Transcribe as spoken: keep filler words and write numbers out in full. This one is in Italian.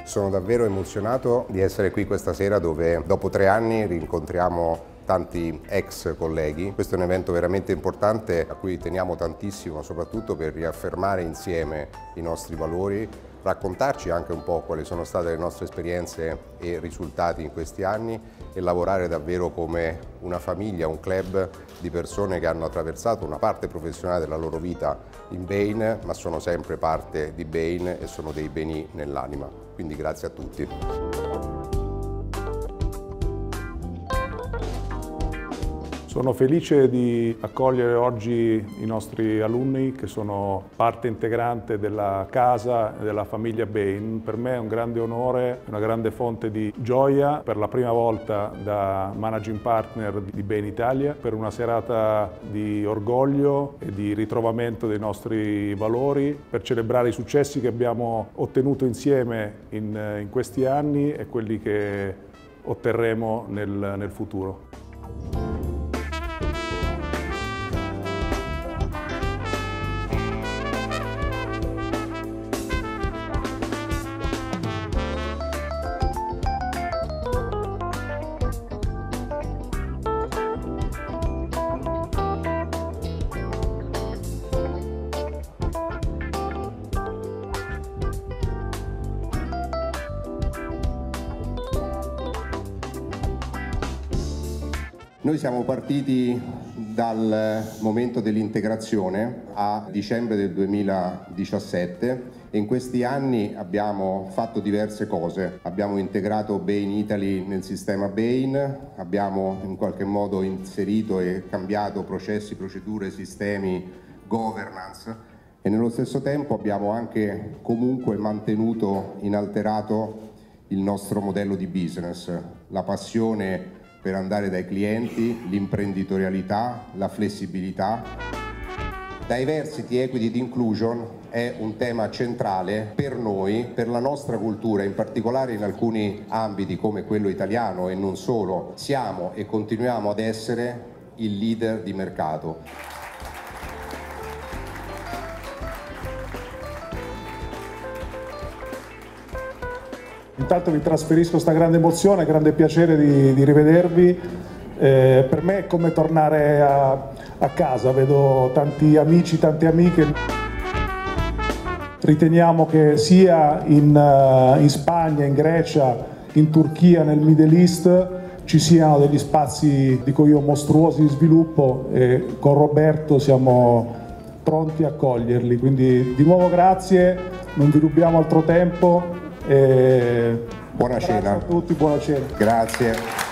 Sono davvero emozionato di essere qui questa sera dove dopo tre anni rincontriamo tanti ex colleghi. Questo è un evento veramente importante a cui teniamo tantissimo, soprattutto per riaffermare insieme i nostri valori, raccontarci anche un po' quali sono state le nostre esperienze e risultati in questi anni e lavorare davvero come una famiglia, un club di persone che hanno attraversato una parte professionale della loro vita in Bain, ma sono sempre parte di Bain e sono dei Baini nell'anima. Quindi grazie a tutti. Sono felice di accogliere oggi i nostri alunni che sono parte integrante della casa e della famiglia Bain. Per me è un grande onore, una grande fonte di gioia per la prima volta da managing partner di Bain Italia, per una serata di orgoglio e di ritrovamento dei nostri valori, per celebrare i successi che abbiamo ottenuto insieme in, in questi anni e quelli che otterremo nel, nel futuro. Noi siamo partiti dal momento dell'integrazione a dicembre del duemiladiciassette e in questi anni abbiamo fatto diverse cose. Abbiamo integrato Bain Italy nel sistema Bain, abbiamo in qualche modo inserito e cambiato processi, procedure, sistemi, governance e nello stesso tempo abbiamo anche comunque mantenuto inalterato il nostro modello di business, la passione per andare dai clienti, l'imprenditorialità, la flessibilità. Diversity, Equity ed Inclusion è un tema centrale per noi, per la nostra cultura, in particolare in alcuni ambiti come quello italiano e non solo. Siamo e continuiamo ad essere il leader di mercato. Intanto vi trasferisco questa grande emozione, grande piacere di, di rivedervi. Eh, per me è come tornare a, a casa, vedo tanti amici, tante amiche. Riteniamo che sia in, uh, in Spagna, in Grecia, in Turchia, nel Middle East ci siano degli spazi, dico io, mostruosi di sviluppo e con Roberto siamo pronti a coglierli. Quindi di nuovo grazie, non vi rubiamo altro tempo. E buona cena a tutti, buona cena. Grazie.